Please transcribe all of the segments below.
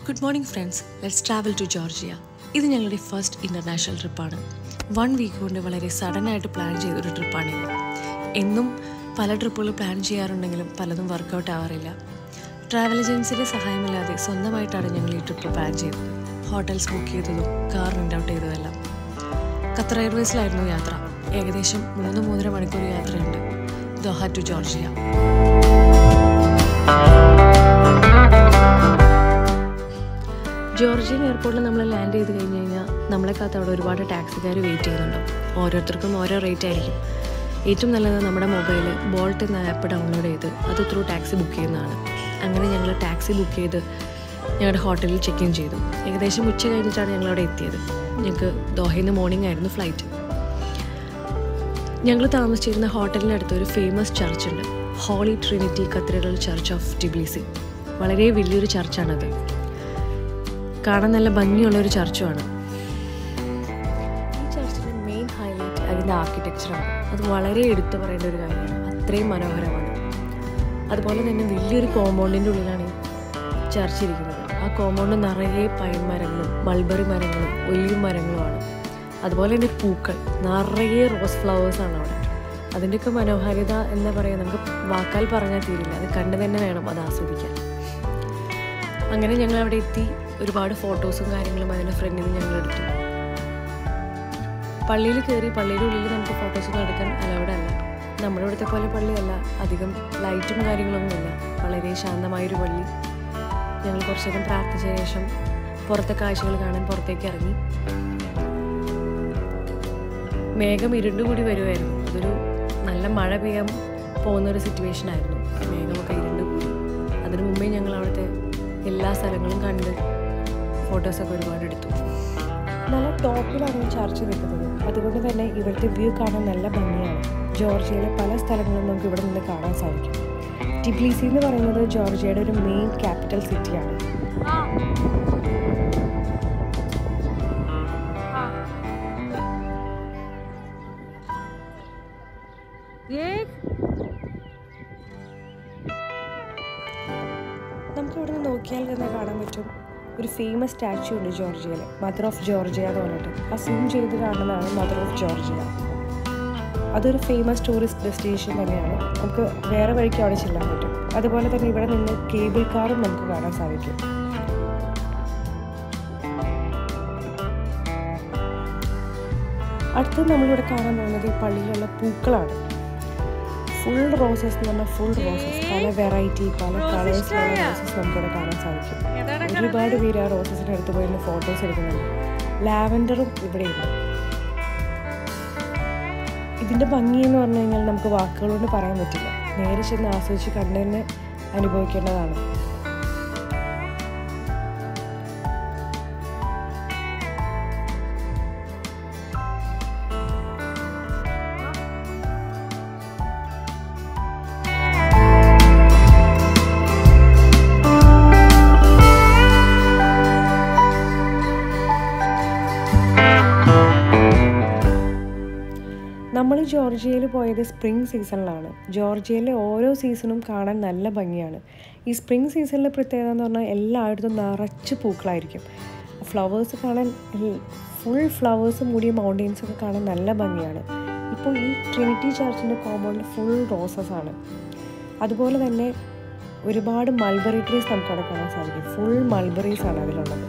Good morning friends, let's travel to Georgia. This is our first international trip. 1 week കൊണ്ട് വളരെ sudden ആയിട്ട് plan ചെയ്ത ഒരു ട്രിപ്പാണ് ഇത്. എന്നും പല ട്രിപ്പുകൾ പ്ലാൻ ചെയ്യാറുണ്ടെങ്കിലും പലതും വർക്കൗട്ട് ആവാറില്ല. ട്രാവൽ ഏജൻസിയുടെ സഹായമില്ലാതെ സ്വന്തമായിട്ടാണ് ഞങ്ങൾ ഈ ട്രിപ്പ് പ്ലാൻ ചെയ്തത്. ഹോട്ടൽസ് ബുക്ക് ചെയ്തതും കാർ റെൻ്റ് ഔട്ട് ചെയ്തതെല്ലാം. ഖത്തർ എയർവേസിലായിരുന്നു യാത്ര. ഏകദേശം 3-3.5 മണിക്കൂർ യാത്രയുണ്ട് ദോഹ ടു ജോർജിയ. ജോർജിയൻ എയർപോർട്ടിൽ നമ്മൾ ലാൻഡ് ചെയ്ത് കഴിഞ്ഞ് കഴിഞ്ഞാൽ നമ്മളെ കാത്ത് അവിടെ ഒരുപാട് ടാക്സിക്കാർ വെയിറ്റ് ചെയ്യുന്നുണ്ടാവും. ഓരോരുത്തർക്കും ഓരോ റേറ്റ് ആയിരിക്കും. ഏറ്റവും നല്ലത് നമ്മുടെ മൊബൈൽ ബോൾട്ട് എന്ന ആപ്പ് ഡൗൺലോഡ് ചെയ്ത് അത് ത്രൂ ടാക്സി ബുക്ക് ചെയ്യുന്നതാണ്. അങ്ങനെ ഞങ്ങൾ ടാക്സി ബുക്ക് ചെയ്ത് ഞങ്ങളുടെ ഹോട്ടലിൽ ചെക്ക് ഇൻ ചെയ്തു. ഏകദേശം ഉച്ച കഴിഞ്ഞിട്ടാണ് ഞങ്ങളവിടെ എത്തിയത്. ഞങ്ങൾക്ക് ദോഹയിൽ നിന്ന് മോർണിംഗ് ആയിരുന്നു ഫ്ലൈറ്റ്. ഞങ്ങൾ താമസിച്ചിരുന്ന ഹോട്ടലിനടുത്ത് ഒരു ഫേമസ് ചർച്ച് ഉണ്ട്, holy trinity cathedral church of Tbilisi. വളരെ വലിയൊരു ചർച്ചാണത്. കാണാൻ നല്ല ഭംഗിയുള്ളൊരു ചർച്ചുമാണ്. ഈ ചർച്ചിൻ്റെ മെയിൻ ഹൈലൈറ്റ് അതിൻ്റെ ആർക്കിടെക്ചറാണ്. അത് വളരെ എടുത്തു പറയേണ്ട ഒരു കാര്യമാണ്. അത്രയും മനോഹരമാണ്. അതുപോലെ തന്നെ വലിയൊരു കോമ്പൗണ്ടിൻ്റെ ഉള്ളിലാണ് ഈ ചർച്ച് ഇരിക്കുന്നത്. ആ കോമ്പൗണ്ട് നിറയെ പൈൻ മരങ്ങളും മൾബറി മരങ്ങളും ഒലിവ് മരങ്ങളുമാണ്. അതുപോലെ തന്നെ പൂക്കൾ നിറയെ റോസ് ഫ്ലവേഴ്സാണ് അവിടെ. അതിൻ്റെയൊക്കെ മനോഹാരിത എന്താ പറയുക, നമുക്ക് വാക്കാൽ പറഞ്ഞാൽ തീരില്ല. അത് കണ്ടു തന്നെ വേണം അത് ആസ്വദിക്കാൻ. അങ്ങനെ ഞങ്ങൾ അവിടെ എത്തി. ഒരുപാട് ഫോട്ടോസും കാര്യങ്ങളും അതിൻ്റെ ഫ്രണ്ടിൽ നിന്ന് ഞങ്ങൾ എടുത്തു. പള്ളിയിൽ കയറി. പള്ളിയുടെ ഉള്ളിൽ നമുക്ക് ഫോട്ടോസൊന്നും എടുക്കാൻ അലൗഡ് അല്ല. നമ്മുടെ ഇവിടുത്തെ പോലെ പള്ളിയല്ല, അധികം ലൈറ്റും കാര്യങ്ങളൊന്നുമില്ല. വളരെ ശാന്തമായൊരു പള്ളി. ഞങ്ങൾ കുറച്ചു നേരം പ്രാർത്ഥിച്ച ശേഷം പുറത്തെ കാഴ്ചകൾ കാണാൻ പുറത്തേക്ക് ഇറങ്ങി. മേഘം ഇരുണ്ടുകൂടി വരുമായിരുന്നു. അതൊരു നല്ല മഴ പെയ്യാൻ പോകുന്നൊരു സിറ്റുവേഷൻ ആയിരുന്നു. മേഘമൊക്കെ ഇരുണ്ടുകൂടി. അതിനു മുമ്പേ ഞങ്ങൾ അവിടുത്തെ എല്ലാ സ്ഥലങ്ങളും കണ്ട് ഫോട്ടോസൊക്കെ ഒരുപാട് എടുത്തു. നല്ല ടോപ്പിലാണ് ചർച്ച് നിൽക്കുന്നത്. അതുകൊണ്ട് തന്നെ ഇവിടുത്തെ വ്യൂ കാണാൻ നല്ല ഭംഗിയാണ്. ജോർജിയയിലെ പല സ്ഥലങ്ങളും നമുക്ക് ഇവിടെ നിന്ന് കാണാൻ സാധിക്കും. ടിബ്ലിസി എന്ന് പറയുന്നത് ജോർജിയയുടെ ഒരു മെയിൻ ക്യാപിറ്റൽ സിറ്റിയാണ്. നമുക്ക് ഇവിടെ നിന്ന് നോക്കിയാൽ തന്നെ കാണാൻ പറ്റും ഒരു ഫേമസ് സ്റ്റാച്യു ഉണ്ട് ജോർജിയയിൽ, മദർ ഓഫ് ജോർജിയ എന്ന് പറഞ്ഞിട്ട്. ആ സൂം ചെയ്ത് കാണുന്നതാണ് മദർ ഓഫ് ജോർജിയ. അതൊരു ഫേമസ് ടൂറിസ്റ്റ് ഡെസ്റ്റിനേഷൻ തന്നെയാണ്. നമുക്ക് വേറെ വഴിക്ക് അവിടെ ചെല്ലാൻ പറ്റും. അതുപോലെ തന്നെ ഇവിടെ നിന്ന് കേബിൾ കാറും നമുക്ക് കാണാൻ സാധിക്കും. അടുത്തത് നമ്മളിവിടെ കാണാൻ പോകുന്നത് ഈ പള്ളിയിലുള്ള പൂക്കളാണ്. ഫുൾ റോസസ് എന്ന് പറഞ്ഞാൽ ഫുൾ റോസസ്, പല വെറൈറ്റി പല കളേഴ്സിലുള്ള റോസസ് നമുക്കിവിടെ കാണാൻ സാധിക്കും. ഒരുപാട് പേര് ആ റോസസിൻ്റെ അടുത്ത് പോയി ഫോട്ടോസ് എടുക്കുന്നുണ്ട്. ലാവൻഡറും ഇവിടെയുണ്ട്. ഇതിൻ്റെ ഭംഗി എന്ന് പറഞ്ഞു കഴിഞ്ഞാൽ നമുക്ക് വാക്കുകളോട് പറയാൻ പറ്റില്ല. നേരെ ചെന്ന് ആസ്വദിച്ച് കണ്ടു തന്നെ അനുഭവിക്കേണ്ടതാണ്. നമ്മൾ ജോർജിയയിൽ പോയത് സ്പ്രിംഗ് സീസണിലാണ്. ജോർജിയയിലെ ഓരോ സീസണും കാണാൻ നല്ല ഭംഗിയാണ്. ഈ സ്പ്രിംഗ് സീസണിലെ പ്രത്യേകത എന്ന് പറഞ്ഞാൽ എല്ലായിടത്തും നിറച്ച് പൂക്കളായിരിക്കും. ഫ്ലവേഴ്സ് കാണാൻ ഫുൾ ഫ്ലവേഴ്സ് മൂടിയ മൗണ്ടെയ്ൻസൊക്കെ കാണാൻ നല്ല ഭംഗിയാണ്. ഇപ്പോൾ ഈ ട്രിനിറ്റി ചർച്ചിൻ്റെ കോമ്പൗണ്ടിൽ ഫുൾ റോസസ് ആണ്. അതുപോലെ തന്നെ ഒരുപാട് മൾബറി ട്രീസ് നമുക്ക് അവിടെ കാണാൻ സാധിക്കും. ഫുൾ മൾബറീസ് ആണ് അതിലുള്ളത്.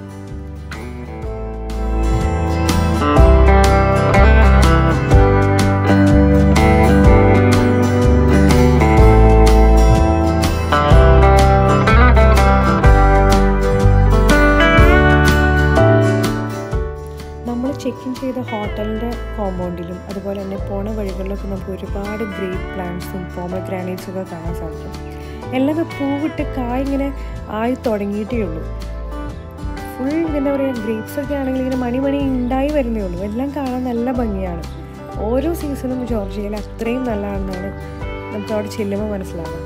ചെക്ക് ഇൻ ചെയ്ത ഹോട്ടലിൻ്റെ കോമ്പൗണ്ടിലും അതുപോലെ തന്നെ പോണ വഴികളിലൊക്കെ നമുക്ക് ഒരുപാട് ഗ്രേപ്പ് പ്ലാന്റ്സും പോമഗ്രാനൈറ്റ്സും ഒക്കെ കാണാൻ സാധിക്കും. എല്ലാം പൂവിട്ട് കായ് ഇങ്ങനെ ആയി തുടങ്ങിയിട്ടേ ഉള്ളൂ. ഫുൾ എന്താ പറയുക, ഗ്രേപ്സൊക്കെ ആണെങ്കിൽ ഇങ്ങനെ മണി ഉണ്ടായി വരുന്നേ ഉള്ളൂ. എല്ലാം കാണാൻ നല്ല ഭംഗിയാണ്. ഓരോ സീസണും ജോർജിയയിൽ അത്രയും നല്ലതാണെന്നാണ് നമുക്ക് അവിടെ ചെല്ലുമ്പോൾ മനസ്സിലാകും.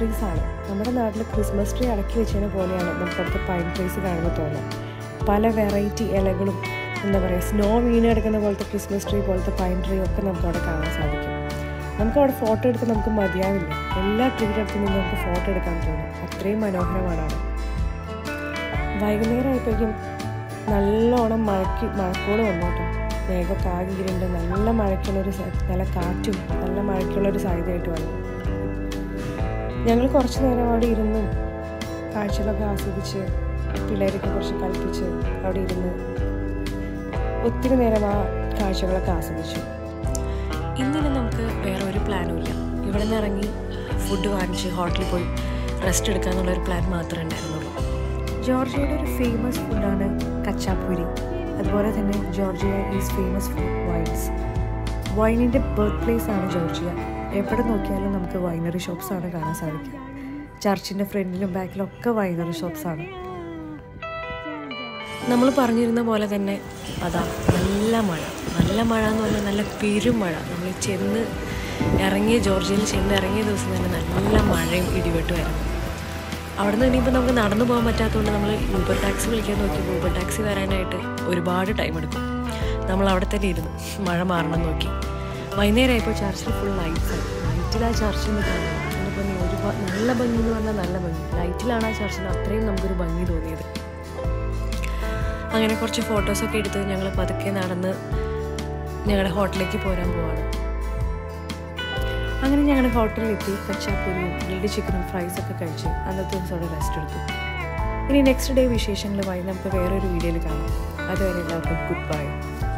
ട്രീസ് ആണ്. നമ്മുടെ നാട്ടിൽ ക്രിസ്മസ് ട്രീ അടക്കി വെച്ചതിനെ പോലെയാണ് നമുക്കടുത്ത് പൈൻ ട്രീസ് കാണുമ്പോൾ തോന്നുന്നത്. പല വെറൈറ്റി ഇലകളും, എന്താ പറയുക, സ്നോ വീണ് കിടക്കുന്ന പോലത്തെ ക്രിസ്മസ് ട്രീ പോലത്തെ പൈൻ ട്രീ ഒക്കെ നമുക്ക് അവിടെ കാണാൻ സാധിക്കും. നമുക്കവിടെ ഫോട്ടോ എടുക്കാൻ നമുക്ക് മതിയാവില്ല. എല്ലാ ട്രീയുടെ അടുത്ത് നിന്ന് നമുക്ക് ഫോട്ടോ എടുക്കാൻ തോന്നും. അത്രയും മനോഹരമാണ് അവിടെ. വൈകുന്നേരം ആയപ്പോഴേക്കും നല്ലോണം മഴക്കോള് വന്നോട്ടോ. മേഘമൊക്കെ ആകെ ഇരുണ്ട്, നല്ല മഴയ്ക്കുള്ളൊരു, നല്ല കാറ്റും നല്ല മഴയ്ക്കുള്ളൊരു സാധ്യതയായിട്ട് വന്നു. ഞങ്ങൾ കുറച്ച് നേരം അവിടെ ഇരുന്ന് കാഴ്ചകളൊക്കെ ആസ്വദിച്ച് പിള്ളേരൊക്കെ കുറച്ച് കളിപ്പിച്ച് അവിടെ ഇരുന്ന് ഒത്തിരി നേരം ആ കാഴ്ചകളൊക്കെ ആസ്വദിച്ചു. ഇന്നിന് നമുക്ക് വേറെ ഒരു പ്ലാനും ഇല്ല. ഇവിടെ നിന്ന് ഇറങ്ങി ഫുഡ് വാങ്ങിച്ച് ഹോട്ടലിൽ പോയി റെസ്റ്റ് എടുക്കുക എന്നുള്ളൊരു പ്ലാൻ മാത്രമേ ഉണ്ടായിരുന്നുള്ളൂ. ജോർജിയയുടെ ഒരു ഫേമസ് ഫുഡാണ് കച്ചാപ്പൂരി. അതുപോലെ തന്നെ Georgia is famous for wines. വൈനിൻ്റെ ബർത്ത് പ്ലേസ് ആണ് ജോർജിയ. എവിടെ നോക്കിയാലും നമുക്ക് വൈനറി ഷോപ്സാണ് കാണാൻ സാധിക്കുക. ചർച്ചിൻ്റെ ഫ്രണ്ടിലും ബാക്കിലും ഒക്കെ വൈനറി ഷോപ്സാണ്. നമ്മൾ പറഞ്ഞിരുന്ന പോലെ തന്നെ അതാ നല്ല മഴ എന്ന് പറഞ്ഞാൽ നല്ല പെരുമഴ. നമ്മൾ ജോർജിയയിൽ ഇറങ്ങിയ ദിവസം തന്നെ നല്ല മഴയും ഇടിവെട്ടുമായിരുന്നു. അവിടെ നിന്ന് ഇനിയിപ്പോൾ നമുക്ക് നടന്നു പോകാൻ പറ്റാത്തതുകൊണ്ട് നമ്മൾ ഊബർ ടാക്സി വിളിക്കാൻ നോക്കിയപ്പോൾ ഊബർ ടാക്സി വരാനായിട്ട് ഒരുപാട് ടൈം എടുക്കും. നമ്മൾ അവിടെ തന്നെ ഇരുന്നു മഴ മാറണം നോക്കി. വൈകുന്നേരമായപ്പോൾ ചർച്ചിൽ ഫുൾ ലൈറ്റ്സാണ്. ലൈറ്റിൽ ആ ചർച്ചിൽ നിന്ന് കാണുന്നത് നല്ല ഭംഗി എന്ന് പറഞ്ഞാൽ നല്ല ഭംഗി. ലൈറ്റിലാണ് ആ ചർച്ചിൽ അത്രയും നമുക്കൊരു ഭംഗി തോന്നിയത്. അങ്ങനെ കുറച്ച് ഫോട്ടോസൊക്കെ എടുത്ത് ഞങ്ങൾ പതുക്കെ നടന്ന് ഞങ്ങളുടെ ഹോട്ടലിലേക്ക് പോരാൻ പോവാണ്. അങ്ങനെ ഞങ്ങളുടെ ഹോട്ടലിലെത്തി കച്ചാപ്പൂരിയും ഗ്രിൽഡ് ചിക്കനും ഫ്രൈസൊക്കെ കഴിച്ച് അന്നത്തെ ദിവസം അവിടെ റെസ്റ്റ് എടുത്തു. ഇനി നെക്സ്റ്റ് ഡേ വിശേഷങ്ങളുമായി നമുക്ക് വേറൊരു വീഡിയോയിൽ കാണാം. അതുവരെ എല്ലാവർക്കും ഗുഡ് ബൈ.